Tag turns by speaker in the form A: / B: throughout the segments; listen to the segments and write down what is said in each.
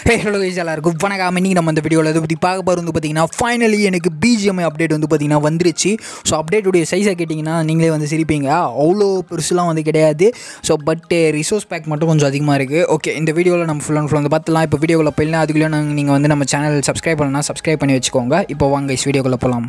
A: Hello guys எல்லாருக்கும் வணக்கம். இன்னைக்கு நம்ம இந்த வீடியோவில் இதை பற்றி பார்க்க போகிறது பார்த்தீங்கன்னா ஃபைனலி எனக்கு Bgmi அப்டேட் பார்த்தீங்கன்னா வந்துருச்சு. ஸோ அப்டேட்டுடைய சைஸை கேட்டிங்கன்னா நீங்களே சிரிப்பீங்க. அவ்வளோ பெருசுலாம் கிடையாது. ஸோ பட் ரிசோர்ஸ் பேக் மட்டும் கொஞ்சம் அதிகமாக இருக்குது. ஓகே, இந்த வீடியோவில் நம்ம ஃபுல் அண்ட் ஃபுல் பார்த்துலாம். இப்போ வீடியோவில் போயிடலாம். அதுக்குள்ளே நீங்கள் நம்ம சேனல் சப்ஸ்கிரைப் பண்ணலாம், சப்ஸ்கிரைப் பண்ணி வச்சுக்கோங்க. இப்போ வாங்க வீடியோக்குள்ளே போகலாம்.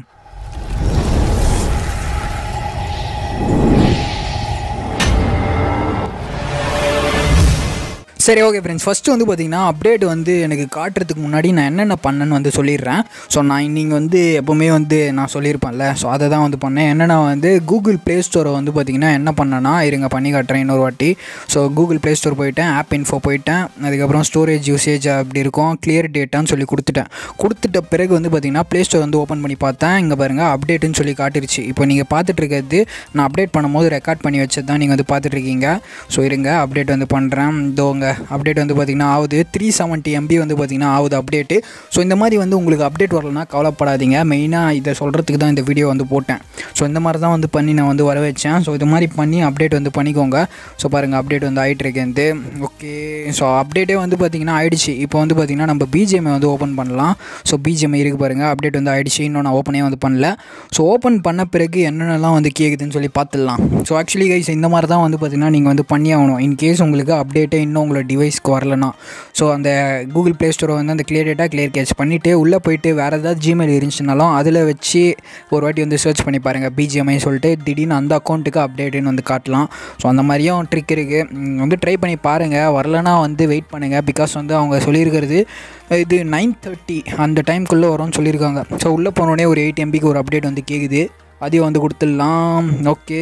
A: சரி, ஓகே ஃப்ரெண்ட்ஸ், ஃபஸ்ட்டு பார்த்தீங்கன்னா அப்டேட் எனக்கு காட்டுறதுக்கு முன்னாடி நான் என்னென்ன பண்ணேன்னு சொல்லிடுறேன். ஸோ நான் நீங்கள் எப்போவுமே நான் சொல்லியிருப்பேன்ல, ஸோ அதை தான் பண்ணேன். என்னென்னா கூகுள் ப்ளே ஸ்டோரை பார்த்தீங்கன்னா என்ன பண்ணேன்னா, இருங்க பண்ணி காட்டுறேன் இன்னொரு வாட்டி. ஸோ கூகுள் ப்ளே ஸ்டோர் போயிட்டேன், ஆப் இன்ஃபோ போயிட்டேன், அதுக்கப்புறம் ஸ்டோரேஜ் யூசேஜ் அப்படி இருக்கும், கிளியர் டேட்டான்னு சொல்லி கொடுத்துட்ட பிறகு பார்த்தீங்கன்னா ப்ளே ஸ்டோர் ஓப்பன் பண்ணி பார்த்தேன். இங்கே பாருங்கள் அப்டேட்டுன்னு சொல்லி காட்டிருச்சு. இப்போ நீங்கள் பார்த்துட்ருக்கிறது நான் அப்டேட் பண்ணும்போது ரெக்கார்ட் பண்ணி வச்சது தான் நீங்கள் பார்த்துட்ருக்கீங்க. ஸோ இருங்க அப்டேட் பண்ணுறேன். இதோங்க அப்டேட் பார்த்திங்கன்னா ஆகுது. 370 MB பார்த்திங்கன்னா ஆகுது அப்டேட்டு. ஸோ இந்த மாதிரி உங்களுக்கு அப்டேட் வரலன்னா கவலைப்படாதீங்க. மெயினாக இதை சொல்கிறதுக்கு தான் இந்த வீடியோ போட்டேன். ஸோ இந்த மாதிரி தான் பண்ணி நான் வர வச்சேன். ஸோ இது மாதிரி பண்ணி அப்டேட் பண்ணிக்கோங்க. ஸோ பாருங்கள் அப்டேட் ஆகிட்டுருக்கேன். ஓகே, ஸோ அப்டேட்டே பார்த்திங்கன்னா ஆகிடுச்சு. இப்போ பார்த்திங்கன்னா நம்ம Bgmi ஓப்பன் பண்ணலாம். ஸோ Bgmi இருக்குது பாருங்கள், அப்டேட் ஆகிடுச்சு. இன்னும் நான் ஓப்பனே பண்ணல. ஸோ ஓப்பன் பண்ண பிறகு என்னென்னலாம் கேட்குதுன்னு சொல்லி பார்த்துடலாம். ஸோ ஆக்சுவலி கைஸ் இந்த மாதிரி தான் பார்த்திங்கன்னா நீங்கள் பண்ணி ஆகணும். இன்கேஸ் உங்களுக்கு அப்டேட்டே இன்னும் உங்களோட டிவைஸ்க்கு வரலனா, ஸோ அந்த கூகுள் ப்ளே ஸ்டோரை அந்த கிளியர் டேட்டா கிளியர் கேட்ச் பண்ணிவிட்டு உள்ளே போய்ட்டு வேறு ஏதாவது ஜிமெயில் இருந்துச்சுனாலும் அதில் வச்சு ஒரு வாட்டி சர்ச் பண்ணி பாருங்கள் Bgmi சொல்லிட்டு, திடீர்னு அந்த அக்கௌண்ட்டுக்கு அப்டேட்டுன்னு காட்டலாம். ஸோ அந்த மாதிரியும் ட்ரிக் இருக்குது. ட்ரை பண்ணி பாருங்கள். வரலனா வெயிட் பண்ணுங்கள். பிகாஸ் அவங்க சொல்லியிருக்கிறது இது 9:30 அந்த டைம்குள்ளே வரும்னு சொல்லியிருக்காங்க. ஸோ உள்ளே போனோடனே ஒரு 8 MBக்கு ஒரு அப்டேட் கேட்குது. அதையும் கொடுத்துடலாம். ஓகே,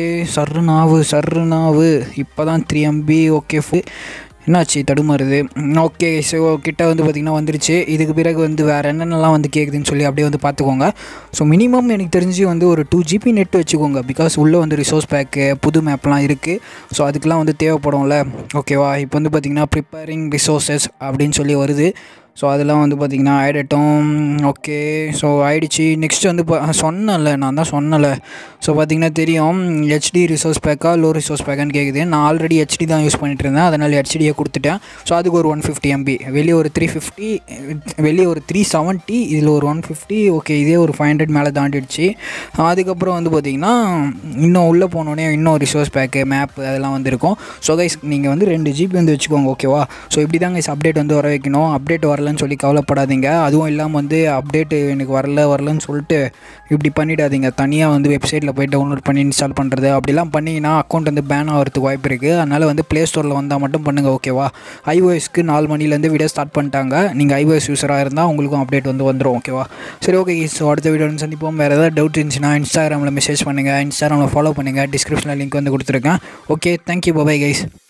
A: சர்ருனாவு இப்போ தான் 3 MB. ஓகே, என்னாச்சு தடுமாறுது. ஓகே, ஸோ கிட்ட பார்த்திங்கன்னா வந்துருச்சு. இதுக்கு பிறகு வேறு என்னென்னலாம் கேட்குதுன்னு சொல்லி அப்படியே பார்த்துக்கோங்க. ஸோ மினிமம் எனக்கு தெரிஞ்சு ஒரு 2 GB நெட் வச்சுக்கோங்க. பிகாஸ் உள்ளே ரிசோர்ஸ் பேக்கு புது மேப்லாம் இருக்குது. ஸோ அதுக்கெலாம் தேவைப்படும்ல. ஓகேவா, இப்போ பார்த்திங்கன்னா ப்ரிப்பேரிங் ரிசோர்ஸஸ் அப்படின்னு சொல்லி வருது. ஸோ அதெல்லாம் பார்த்திங்கன்னா ஆயிடட்டும். ஓகே, ஸோ ஆயிடுச்சு. நெக்ஸ்ட் நான் தான் சொன்னல. ஸோ பார்த்திங்கன்னா தெரியும், HD ரிசோர்ஸ் பேக்கா லோ ரிசோர்ஸ் பேக்கான்னு கேட்குது. நான் ஆல்ரெடி HD தான் யூஸ் பண்ணிகிட்டு இருந்தேன், அதனால் HDயை கொடுத்துட்டேன். ஸோ அதுக்கு ஒரு 150 MB, வெளியே ஒரு 350, வெளியே ஒரு 370, இதில் ஒரு 150. ஓகே, இதே ஒரு 500 மேலே தாண்டிடுச்சு. அதுக்கப்புறம் பார்த்திங்கன்னா இன்னும் உள்ளே போனோடனே இன்னும் ரிசோர்ஸ் பேக்கு மேப் அதெல்லாம் இருக்கும். ஸோ கைஸ் நீங்கள் 2 GB வச்சுக்கோங்க. ஓகேவா, ஸோ இப்படி தான் கைஸ் அப்டேட் வர வைக்கணும். அப்டேட் வரலன்னு சொல்லி கவலைப்படாதீங்க. அதுவும் இல்லாமல் அப்டேட்டு எனக்கு வரலன்னு சொல்லிட்டு இப்படி பண்ணிடாதீங்க. தனியாக வெப்சைட்டில் போய் டவுன்லோட் பண்ணி இன்ஸ்டால் பண்ணுறது அப்படிலாம் பண்ணிங்கன்னா அக்கௌண்ட் பேன் ஆகிறதுக்கு வாய்ப்பு இருக்குது. அதனால் ப்ளே ஸ்டோரில் வந்தால் மட்டும் பண்ணுங்கள். ஓகேவா, iOSக்கு 4 மணிலேருந்து வீடியோ ஸ்டார்ட் பண்ணிட்டாங்க. நீங்கள் iOS யூஸராக இருந்தால் உங்களுக்கும் அப்டேட் வந்துடும். ஓகேவா, சரி, ஓகே. ஸோ அடுத்த வீடியோ சந்திப்போம். வேறு ஏதாவது டவுட் இருந்துச்சுன்னா இன்ஸ்டாகிராமில் மெசேஜ் பண்ணுங்கள், இன்ஸ்டாகிராமில் ஃபாலோ பண்ணுங்கள். டிஸ்கிரிப்ஷனில் லிங்க் கொடுத்துருக்கேன். Okay, thank you, bye guys.